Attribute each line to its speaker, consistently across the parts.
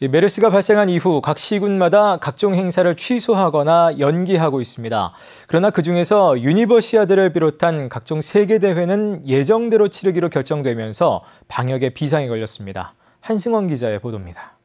Speaker 1: 메르스가 발생한 이후 각 시군마다 각종 행사를 취소하거나 연기하고 있습니다. 그러나 그중에서 유니버시아드를 비롯한 각종 세계대회는 예정대로 치르기로 결정되면서 방역에 비상이 걸렸습니다. 한승원 기자의 보도입니다.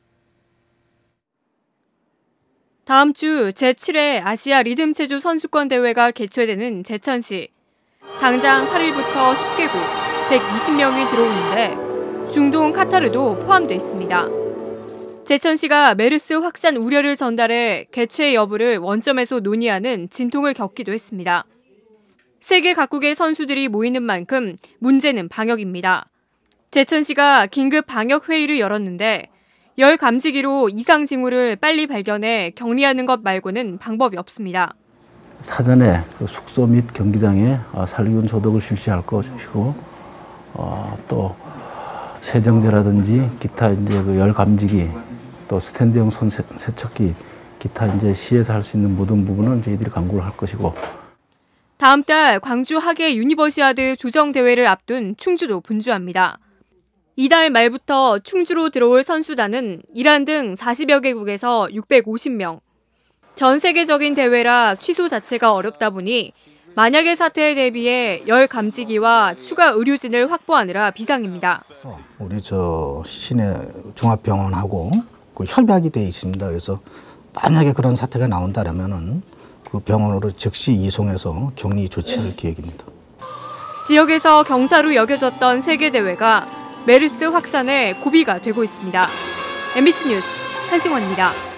Speaker 2: 다음 주 제7회 아시아 리듬체조 선수권 대회가 개최되는 제천시. 당장 8일부터 10개국 120명이 들어오는데 중동 카타르도 포함돼 있습니다. 제천시가 메르스 확산 우려를 전달해 개최 여부를 원점에서 논의하는 진통을 겪기도 했습니다. 세계 각국의 선수들이 모이는 만큼 문제는 방역입니다. 제천시가 긴급 방역 회의를 열었는데 열 감지기로 이상 징후를 빨리 발견해 격리하는 것 말고는 방법이 없습니다.
Speaker 3: 사전에 숙소 및 경기장에 살균 소독을 실시할 것이고 또 세정제라든지 기타 이제 그 열 감지기 또 스탠드형 손 세척기 기타 이제 시에서 할 수 있는 모든 부분은 저희들이 강구를 할 것이고.
Speaker 2: 다음 달 광주 하계 유니버시아드 조정 대회를 앞둔 충주도 분주합니다. 이달 말부터 충주로 들어올 선수단은 이란 등 40여 개국에서 650명. 전 세계적인 대회라 취소 자체가 어렵다 보니 만약의 사태에 대비해 열 감지기와 추가 의료진을 확보하느라 비상입니다.
Speaker 4: 우리 시내 종합병원하고 그 협약이 돼 있습니다. 그래서 만약에 그런 사태가 나온다면은 그 병원으로 즉시 이송해서 격리 조치할 계획입니다.
Speaker 2: 지역에서 경사로 여겨졌던 세계대회가 메르스 확산에 고비가 되고 있습니다. MBC 뉴스 한승원입니다.